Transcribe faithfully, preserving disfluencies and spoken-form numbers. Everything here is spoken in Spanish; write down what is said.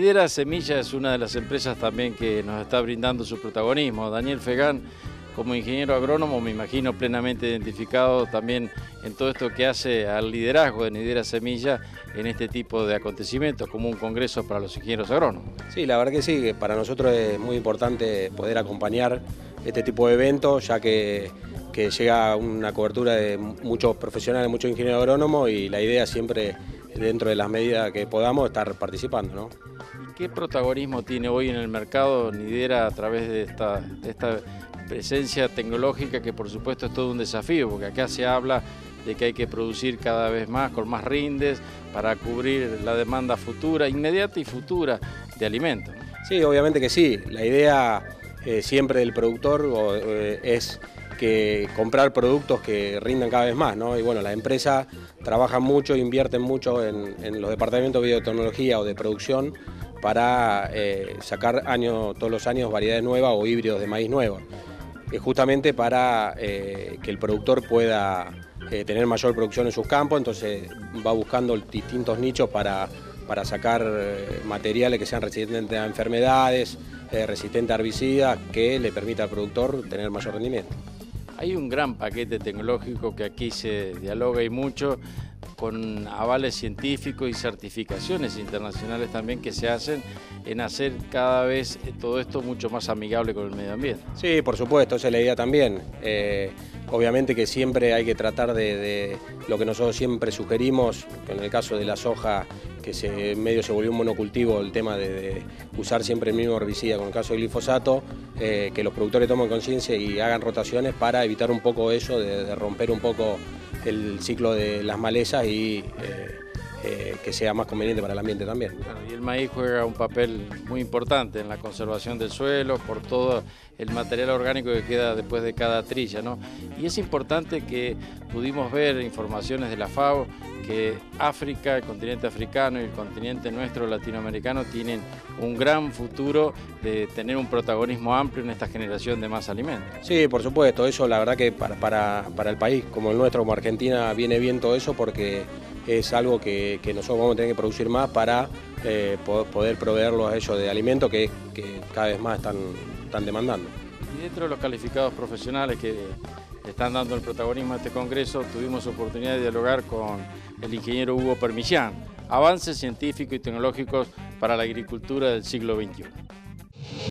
Nidera Semilla es una de las empresas también que nos está brindando su protagonismo. Daniel Fegán, como ingeniero agrónomo, me imagino plenamente identificado también en todo esto que hace al liderazgo de Nidera Semilla en este tipo de acontecimientos, como un congreso para los ingenieros agrónomos. Sí, la verdad que sí, que para nosotros es muy importante poder acompañar este tipo de eventos, ya que, que llega una cobertura de muchos profesionales, muchos ingenieros agrónomos, y la idea siempre, dentro de las medidas que podamos, estar participando, ¿no? ¿Y qué protagonismo tiene hoy en el mercado Nidera a través de esta, de esta presencia tecnológica, que por supuesto es todo un desafío, porque acá se habla de que hay que producir cada vez más, con más rindes, para cubrir la demanda futura, inmediata y futura de alimentos? Sí, obviamente que sí. La idea eh, siempre del productor o, eh, es que comprar productos que rindan cada vez más, ¿no? Y bueno, las empresas trabajan mucho, invierten mucho en, en los departamentos de biotecnología o de producción para eh, sacar año, todos los años variedades nuevas o híbridos de maíz nuevos, eh, justamente para eh, que el productor pueda eh, tener mayor producción en sus campos. Entonces va buscando distintos nichos para, para sacar eh, materiales que sean resistentes a enfermedades, eh, resistentes a herbicidas, que le permita al productor tener mayor rendimiento. Hay un gran paquete tecnológico que aquí se dialoga y mucho, con avales científicos y certificaciones internacionales también que se hacen en hacer cada vez todo esto mucho más amigable con el medio ambiente. Sí, por supuesto, esa es la idea también. Eh, obviamente que siempre hay que tratar de, de lo que nosotros siempre sugerimos, en el caso de la soja, que se, medio se volvió un monocultivo, el tema de, de usar siempre el mismo herbicida, con el caso del glifosato, eh, que los productores tomen conciencia y hagan rotaciones para evitar un poco eso, de, de romper un poco el ciclo de las malezas y eh, eh, que sea más conveniente para el ambiente también. Claro, y el maíz juega un papel muy importante en la conservación del suelo por todo el material orgánico que queda después de cada trilla, ¿no? Y es importante que pudimos ver informaciones de la FAO que África, el continente africano y el continente nuestro latinoamericano tienen un gran futuro de tener un protagonismo amplio en esta generación de más alimentos. Sí, por supuesto, eso la verdad que para, para, para el país como el nuestro, como Argentina, viene bien todo eso, porque es algo que, que nosotros vamos a tener que producir más para eh, poder proveerlos a ellos de alimentos que, que cada vez más están, están demandando. Y dentro de los calificados profesionales que están dando el protagonismo a este congreso, tuvimos oportunidad de dialogar con el ingeniero Hugo Permillán, avances científicos y tecnológicos para la agricultura del siglo veintiuno.